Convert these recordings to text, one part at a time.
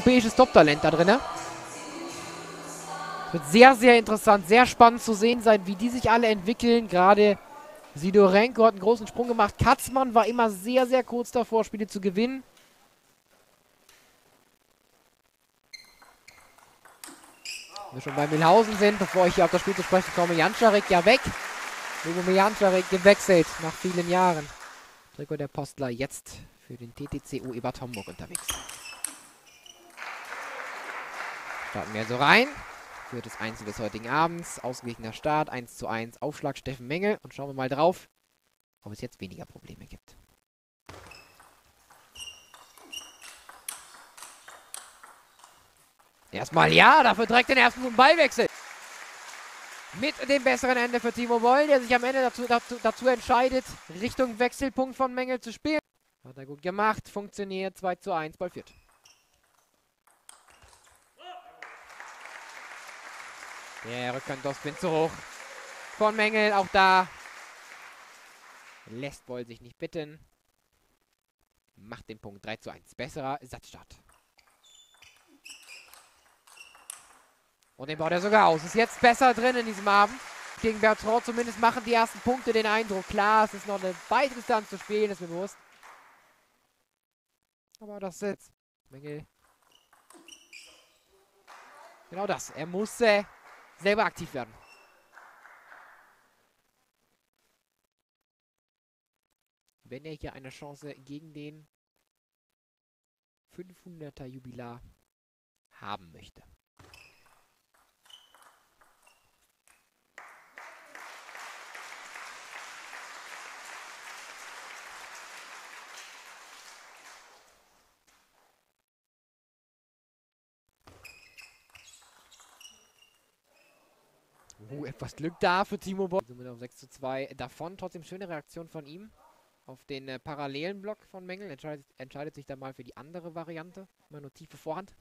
Europäisches Top-Talent da drin. Es wird sehr, sehr interessant, sehr spannend zu sehen sein, wie die sich alle entwickeln. Gerade Sidorenko hat einen großen Sprung gemacht. Katzmann war immer sehr, sehr kurz davor, Spiele zu gewinnen. Wenn wir schon bei Milhausen sind, bevor ich hier auf das Spiel zu sprechen komme, Janczarek ja weg. Lubomir Janczarek gewechselt nach vielen Jahren. Trikot der Postler jetzt für den TTC Ebert Homburg unterwegs. Starten wir so rein. Viertes Einzel des heutigen Abends. Ausgeglichener Start. 1:1. Aufschlag Steffen Mengel. Und schauen wir mal drauf, ob es jetzt weniger Probleme gibt. Erstmal ja, dafür direkt den ersten guten Ballwechsel. Mit dem besseren Ende für Timo Boll, der sich am Ende dazu entscheidet, Richtung Wechselpunkt von Mengel zu spielen. Hat er gut gemacht, funktioniert. 2:1, Ball führt. Der Rückhand-Topspin zu hoch von Mengel. Auch da lässt Boll sich nicht bitten. Macht den Punkt 3:1. Besserer Satzstart. Und den baut er sogar aus. Ist jetzt besser drin in diesem Abend. Gegen Bertrand zumindest machen die ersten Punkte den Eindruck. Klar, es ist noch eine weitere Distanz zu spielen, ist mir bewusst. Aber das ist jetzt Mengel. Genau das. Er muss selber aktiv werden. Wenn er hier eine Chance gegen den 500er Jubilar haben möchte. Etwas Glück da für Timo Boll. Somit auf 6:2 davon. Trotzdem schöne Reaktion von ihm auf den parallelen Block von Mengel. Entscheidet sich dann mal für die andere Variante. Immer nur tiefe Vorhand.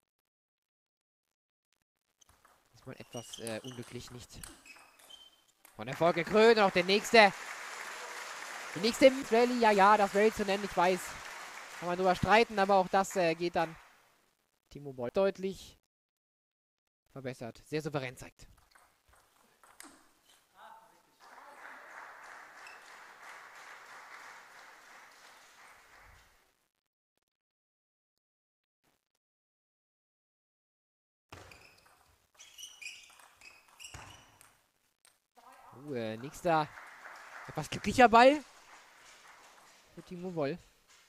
Ist mal etwas unglücklich, nicht von Erfolg gekrönt. Und auch der nächste. Die nächste Rallye, ja, das Rallye zu nennen, ich weiß. Kann man drüber streiten, aber auch das geht dann Timo Boll deutlich verbessert. Sehr souverän zeigt. Nächster etwas glücklicher Ball für Timo Boll.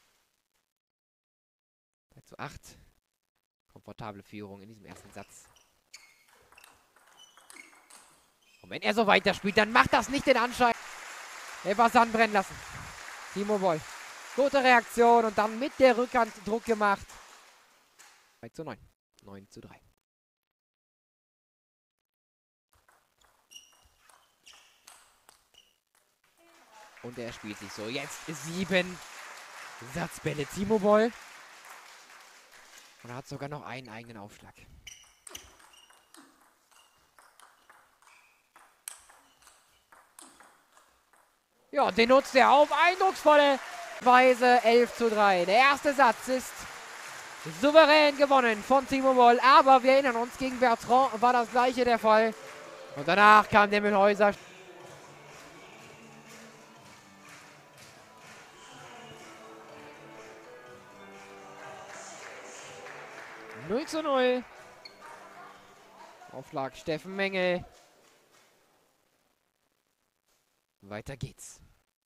3:8. Komfortable Führung in diesem ersten Satz. Und wenn er so weiterspielt, dann macht das nicht den Anschein. Etwas anbrennen lassen. Timo Boll. Gute Reaktion und dann mit der Rückhand Druck gemacht. 3:9. 9:3. Und er spielt sich so. Jetzt 7 Satzbälle Timo Boll. Und er hat sogar noch einen eigenen Aufschlag. Ja, den nutzt er auf eindrucksvolle Weise. 11:3. Der erste Satz ist souverän gewonnen von Timo Boll. Aber wir erinnern uns, gegen Bertrand war das gleiche der Fall. Und danach kam der Milhäuser. 0:0. Aufschlag Steffen Mengel. Weiter geht's.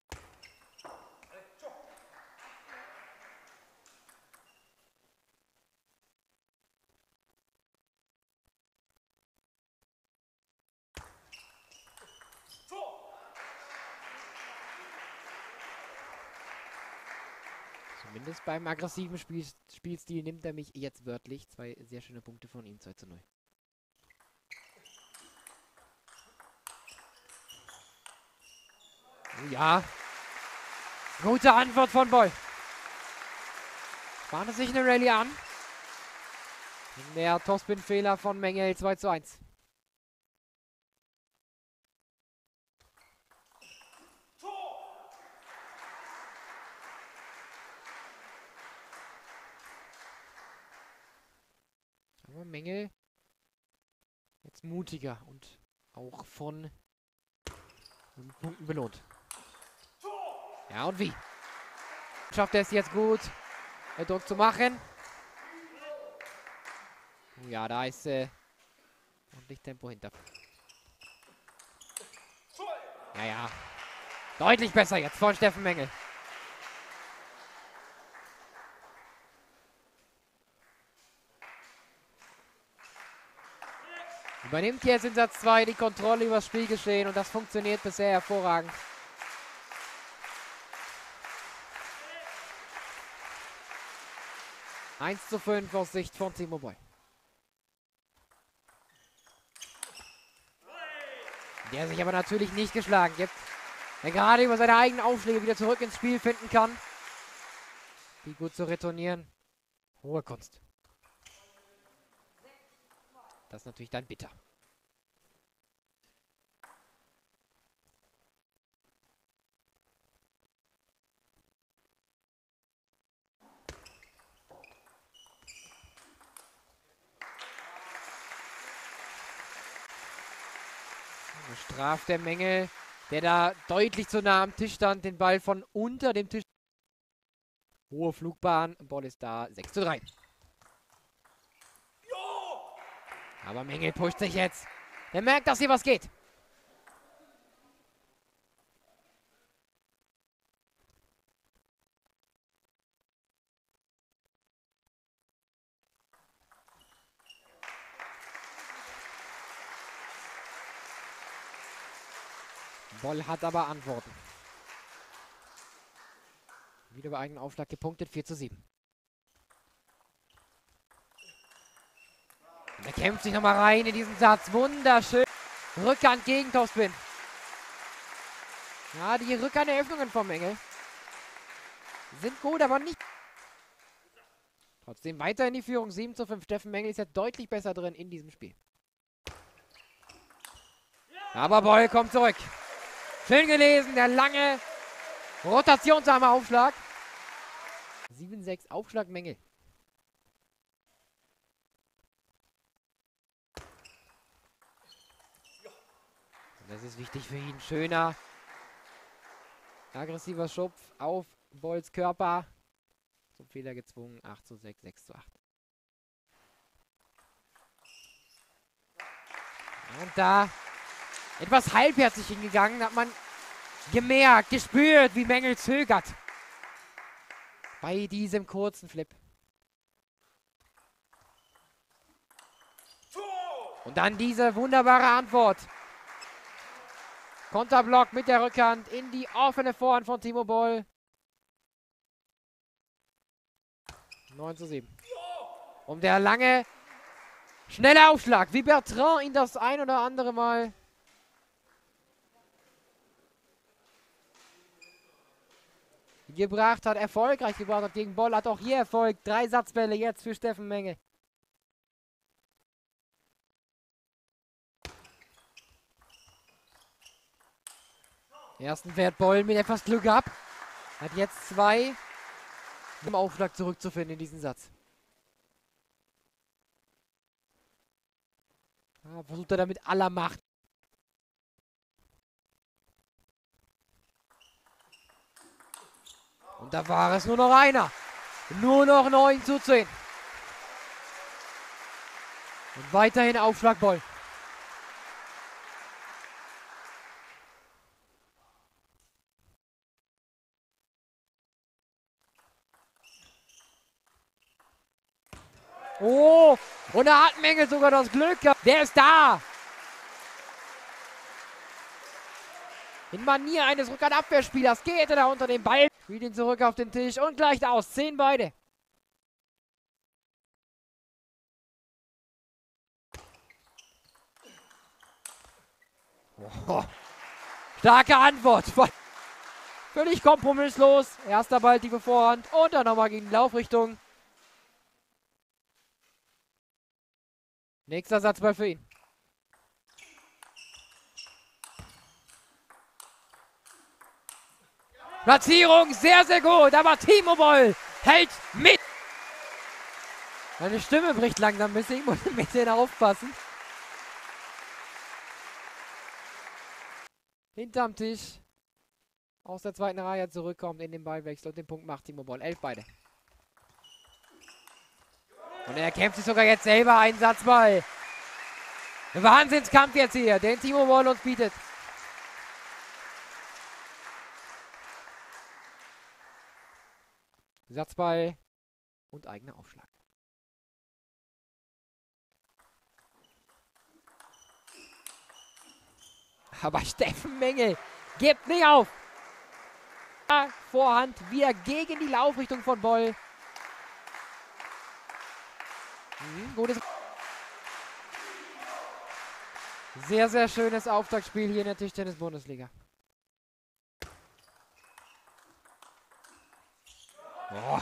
Zumindest beim aggressiven Spielstil nimmt er mich jetzt wörtlich. 2 sehr schöne Punkte von ihm. 2:0. Ja. Gute Antwort von Boll. Bahnt sich eine Rallye an. Der Topspin-Fehler von Mengel. 2:1. Aber Mengel jetzt mutiger und auch von Punkten belohnt. Ja, und wie? Schafft er es jetzt gut, Druck zu machen? Ja, da ist ordentlich Tempo hinter. Ja, ja. Deutlich besser jetzt von Steffen Mengel. Übernimmt jetzt in Satz 2 die Kontrolle über das Spielgeschehen und das funktioniert bisher hervorragend. Eins zu 5 aus Sicht von T-Mobile. Der sich aber natürlich nicht geschlagen gibt. Der gerade über seine eigenen Aufschläge wieder zurück ins Spiel finden kann. Die gut zu retournieren. Hohe Kunst. Das ist natürlich dann bitter. Straft der Mengel, der da deutlich zu nah am Tisch stand, den Ball von unter dem Tisch. Hohe Flugbahn, Ball ist da, 6 zu 3. Aber Mengel pusht sich jetzt. Er merkt, dass hier was geht. Boll hat aber Antworten. Wieder bei eigenen Aufschlag gepunktet, 4 zu 7. Und er kämpft sich nochmal rein in diesen Satz. Wunderschön. Rückhand gegen Topspin. Ja, die Rückhanderöffnungen vom Mengel sind gut, aber nicht. Trotzdem weiter in die Führung, 7 zu 5. Steffen Mengel ist ja deutlich besser drin in diesem Spiel. Aber Boll kommt zurück. Schön gelesen, der lange rotationsarme Aufschlag. 7-6 Aufschlag Mengel. Und das ist wichtig für ihn. Schöner, aggressiver Schupf auf Bolls Körper. Zum Fehler gezwungen. 8 zu 6, 6 zu 8. Und da etwas halbherzig hingegangen, hat man gemerkt, gespürt, wie Mengel zögert. Bei diesem kurzen Flip. Und dann diese wunderbare Antwort. Konterblock mit der Rückhand in die offene Vorhand von T-Mobile. 9 zu 7. Und der lange, schnelle Aufschlag, wie Bertrand ihn das ein oder andere Mal gebracht hat, erfolgreich gebracht hat gegen Boll, hat auch hier Erfolg. 3 Satzbälle jetzt für Steffen Mengel. Ersten fährt Boll mit etwas Glück ab. Hat jetzt 2, um Aufschlag zurückzufinden in diesen Satz. Ja, versucht er da mit aller Macht. Und da war es nur noch einer. Nur noch 9 zu 10. Und weiterhin Aufschlag Boll. Oh, und da hat Mengel sogar das Glück gehabt. Der ist da. In Manier eines Rückhandabwehrspielers geht er da unter den Ball. Spielt ihn zurück auf den Tisch und gleicht aus. 10 beide. Oh. Starke Antwort. Völlig kompromisslos. Erster Ball tiefe Vorhand und dann nochmal gegen die Laufrichtung. Nächster Satzball für ihn. Platzierung sehr, sehr gut. Aber T-Mobile hält mit. Meine Stimme bricht langsam ein bisschen. Ich muss ein bisschen aufpassen. Hinterm Tisch. Aus der zweiten Reihe zurückkommt in den Ballwechsel und den Punkt macht Timo Boll. 11 beide. Und er kämpft sich sogar jetzt selber einen Satzball. Ein Wahnsinnskampf jetzt hier, den Timo Boll uns bietet. Satzball und eigener Aufschlag. Aber Steffen Mengel gibt nicht auf. Vorhand wieder gegen die Laufrichtung von Boll. Gutes. Sehr, sehr schönes Auftaktspiel hier in der Tischtennis-Bundesliga. Oh.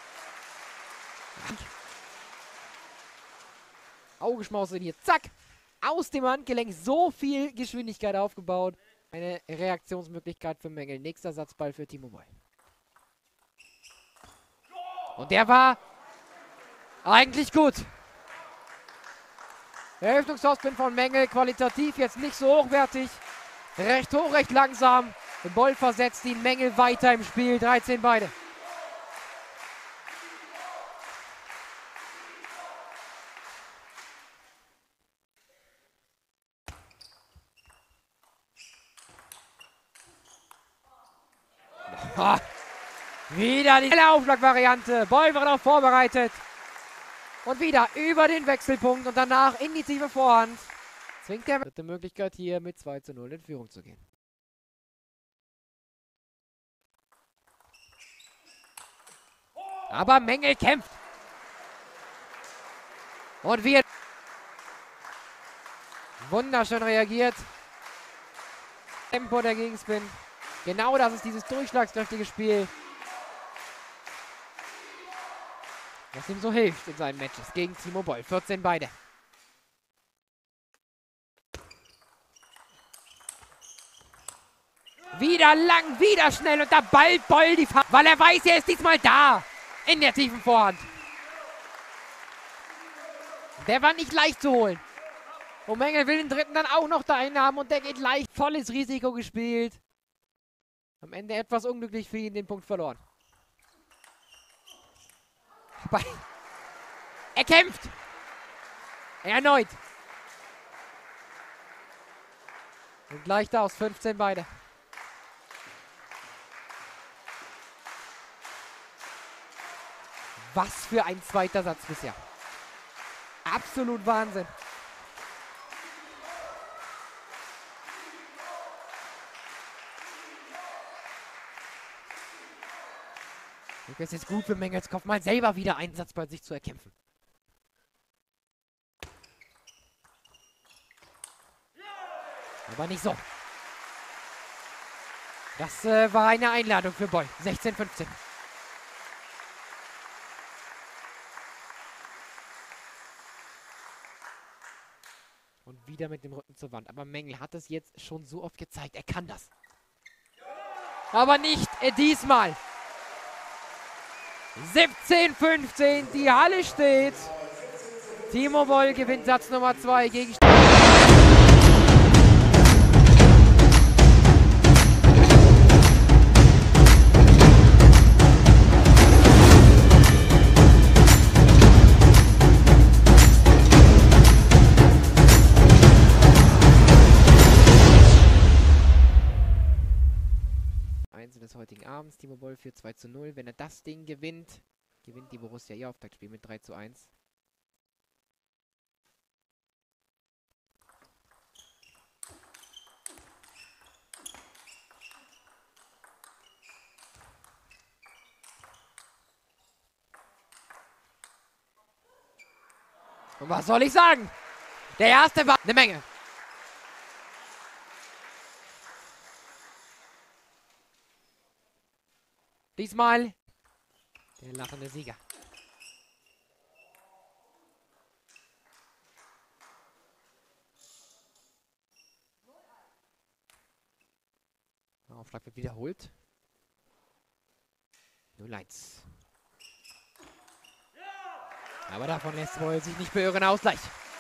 Augenschmaus hier. Zack. Aus dem Handgelenk so viel Geschwindigkeit aufgebaut. Eine Reaktionsmöglichkeit für Mengel. Nächster Satzball für Timo Boll. Und der war eigentlich gut. Eröffnungstopspin von Mengel. Qualitativ jetzt nicht so hochwertig. Recht hoch, recht langsam. Boll versetzt ihn. Mengel weiter im Spiel. 13 beide. Oh, wieder die Aufschlagvariante. Boll wird auch vorbereitet. Und wieder über den Wechselpunkt und danach in die tiefe Vorhand. Zwingt der dritte Möglichkeit hier mit 2:0 in Führung zu gehen. Aber Mengel kämpft. Und wird wunderschön reagiert. Tempo der Gegenspin. Genau das ist dieses durchschlagskräftige Spiel, was ihm so hilft in seinen Matches gegen Timo Boll. 14 beide. Wieder lang, wieder schnell und da ballt Boll die Fahrt, weil er weiß, er ist diesmal da. In der tiefen Vorhand. Der war nicht leicht zu holen. Und Mengel will den dritten dann auch noch da einhaben und der geht leicht. Volles Risiko gespielt. Am Ende etwas unglücklich für ihn den Punkt verloren. Aber er kämpft. Erneut. Und gleich da aus 15 beide. Was für ein zweiter Satz bisher. Absolut Wahnsinn. Es ist gut für Mengels Kopf, mal selber wieder einen Satz bei sich zu erkämpfen. Aber nicht so. Das war eine Einladung für Boll. 16:15. Und wieder mit dem Rücken zur Wand. Aber Mengel hat es jetzt schon so oft gezeigt. Er kann das. Aber nicht diesmal. 17:15. Die Halle steht. Timo Boll gewinnt Satz Nummer 2 gegen... des heutigen Abends. Timo Boll führt 2:0. Wenn er das Ding gewinnt, gewinnt die Borussia ihr Auftaktspiel mit 3:1. Und was soll ich sagen? Der erste war eine Menge. Diesmal der lachende Sieger. Der Aufschlag wird wiederholt. 0:1. Aber davon lässt Boll sich nicht beirren. Ausgleich.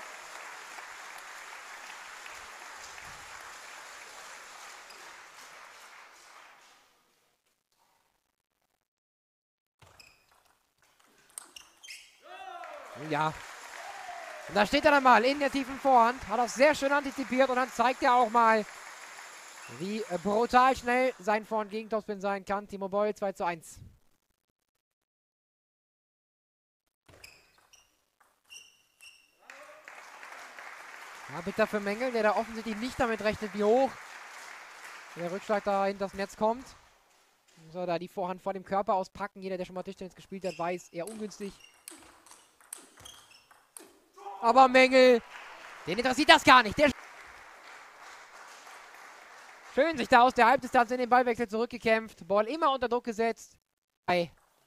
Ja. Und da steht er dann mal in der tiefen Vorhand. Hat auch sehr schön antizipiert. Und dann zeigt er auch mal, wie brutal schnell sein Vorhand-Gegentopspin sein kann. Timo Boll 2:1. Ja, bitter für Mengel, der da offensichtlich nicht damit rechnet, wie hoch der Rückschlag da in das Netz kommt. Soll da die Vorhand vor dem Körper auspacken. Jeder, der schon mal Tischtennis gespielt hat, weiß, eher ungünstig. Aber Mengel, den interessiert das gar nicht. Der schön sich da aus der Halbdistanz in den Ballwechsel zurückgekämpft. Ball immer unter Druck gesetzt. Aber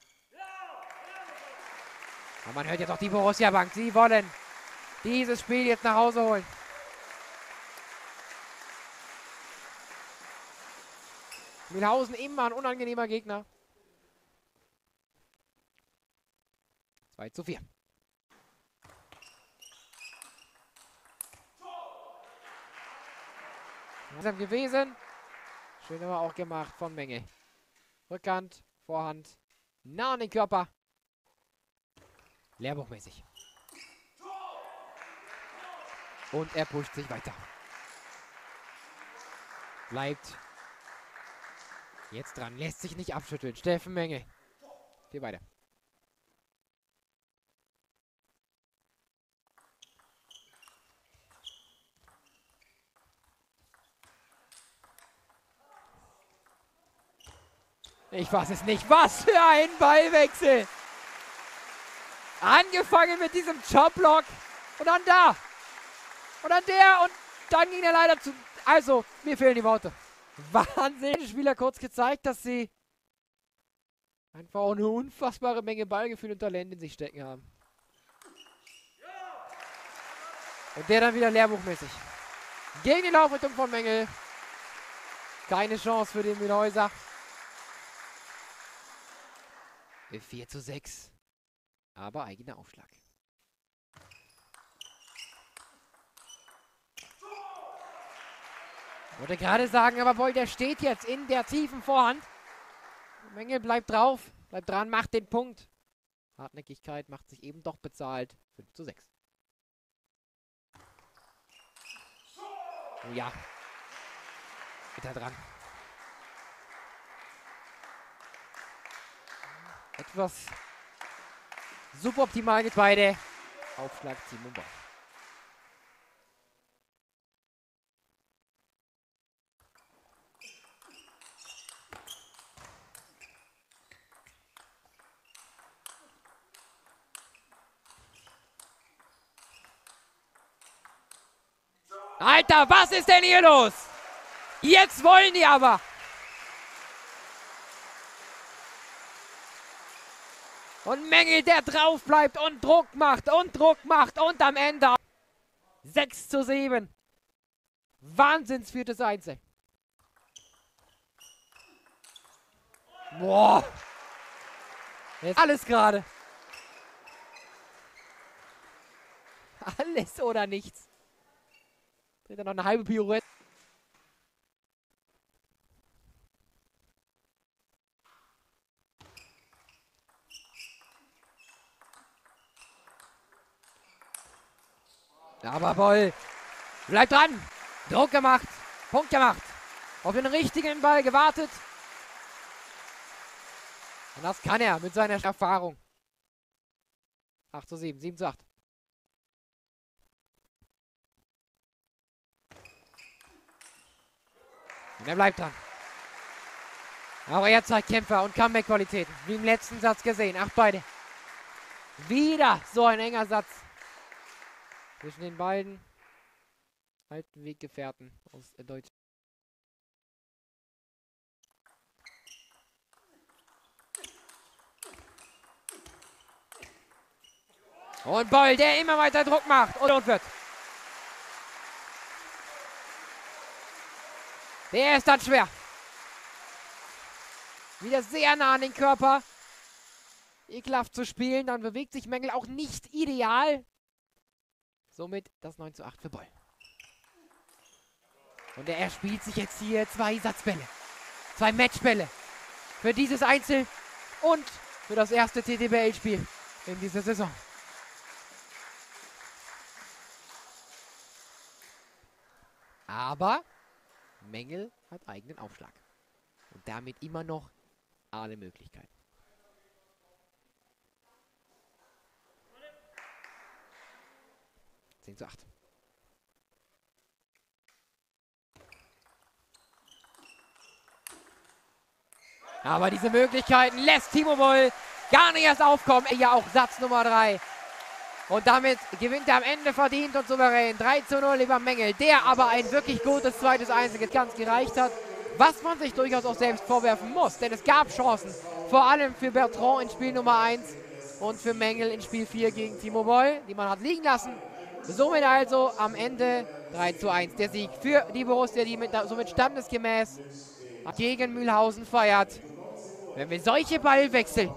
man hört jetzt auch die Borussia-Bank. Sie wollen dieses Spiel jetzt nach Hause holen. Mühlhausen immer ein unangenehmer Gegner. 2:4. Langsam gewesen. Schön aber auch gemacht von Mengel. Rückhand, Vorhand, nah an den Körper. Lehrbuchmäßig. Und er pusht sich weiter. Bleibt jetzt dran, lässt sich nicht abschütteln. Steffen Mengel. Wir beide. Ich weiß es nicht. Was für ein Ballwechsel. Angefangen mit diesem Chop-Block. Und dann da. Und dann der. Und dann ging er leider zu. Also, mir fehlen die Worte. Wahnsinn. Die Spieler kurz gezeigt, dass sie einfach auch eine unfassbare Menge Ballgefühl und Talent in sich stecken haben. Und der dann wieder lehrbuchmäßig. Gegen die Laufrichtung von Mengel. Keine Chance für den Mühlhäuser. 4:6. Aber eigener Aufschlag. Ich wollte gerade sagen, aber Boll, der steht jetzt in der tiefen Vorhand. Mengel bleibt drauf, bleibt dran, macht den Punkt. Hartnäckigkeit macht sich eben doch bezahlt. 5:6. Oh ja. Bitte dran. Etwas suboptimal geht beide. Aufschlag Timo Boll. Alter, was ist denn hier los? Jetzt wollen die aber. Und Mengel, der drauf bleibt und Druck macht und am Ende 6:7. Wahnsinns 4:1. Boah. Jetzt alles gerade. Alles oder nichts. Dreht er noch eine halbe Pirouette. Aber Boll bleibt dran. Druck gemacht. Punkt gemacht. Auf den richtigen Ball gewartet. Und das kann er mit seiner Erfahrung. 8:7, 7:8. Und er bleibt dran. Aber er zeigt Kämpfer und Comeback-Qualitäten. Wie im letzten Satz gesehen. Ach, beide. Wieder so ein enger Satz. Zwischen den beiden alten Weggefährten aus Deutschland. Und Boll, der immer weiter Druck macht und wird. Der ist dann schwer. Wieder sehr nah an den Körper. ekelhaft zu spielen. Dann bewegt sich Mengel auch nicht ideal. Somit das 9:8 für Boll. Und er spielt sich jetzt hier 2 Satzbälle. 2 Matchbälle. Für dieses Einzel und für das erste TTBL-Spiel in dieser Saison. Aber Mengel hat eigenen Aufschlag. Und damit immer noch alle Möglichkeiten. Zu 8. Aber diese Möglichkeiten lässt Timo Boll gar nicht erst aufkommen. Ja, auch Satz Nummer 3. Und damit gewinnt er am Ende verdient und souverän 3:0 über Mengel, der aber ein wirklich gutes zweites Einzel ganz gereicht hat. Was man sich durchaus auch selbst vorwerfen muss, denn es gab Chancen. Vor allem für Bertrand in Spiel Nummer 1 und für Mengel in Spiel 4 gegen Timo Boll, die man hat liegen lassen. Somit also am Ende 3:1 der Sieg für die Borussia, die somit standesgemäß gegen Mühlhausen feiert. Wenn wir solche Ballwechsel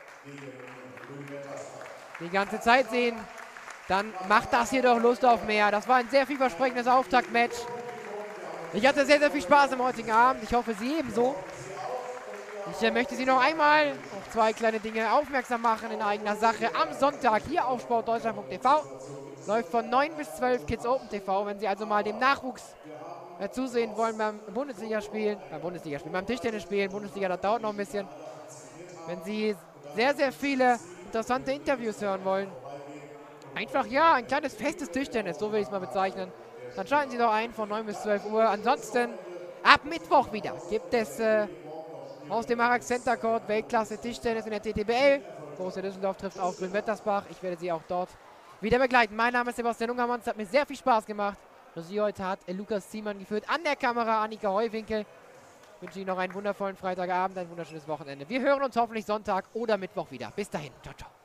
die ganze Zeit sehen, dann macht das hier doch Lust auf mehr. Das war ein sehr vielversprechendes Auftaktmatch. Ich hatte sehr, sehr viel Spaß am heutigen Abend. Ich hoffe, Sie ebenso. Ich möchte Sie noch einmal auf 2 kleine Dinge aufmerksam machen in eigener Sache. Am Sonntag hier auf sportdeutschland.tv läuft von 9 bis 12 Kids Open TV. Wenn Sie also mal dem Nachwuchs zusehen wollen beim Bundesligaspielen, beim Tischtennisspielen, Bundesliga, das dauert noch ein bisschen. Wenn Sie sehr, sehr viele interessante Interviews hören wollen, einfach ja, ein kleines festes Tischtennis, so will ich es mal bezeichnen, dann schalten Sie doch ein von 9 bis 12 Uhr. Ansonsten ab Mittwoch wieder gibt es aus dem Harax Center Court Weltklasse Tischtennis in der TTBL. Borussia Düsseldorf trifft auf Grünwettersbach. Ich werde Sie auch dort wieder begleiten. Mein Name ist Sebastian Ungermann. Es hat mir sehr viel Spaß gemacht. Regie heute hat Lukas Ziemann geführt. An der Kamera Annika Heuwinkel. Ich wünsche Ihnen noch einen wundervollen Freitagabend, ein wunderschönes Wochenende. Wir hören uns hoffentlich Sonntag oder Mittwoch wieder. Bis dahin. Ciao, ciao.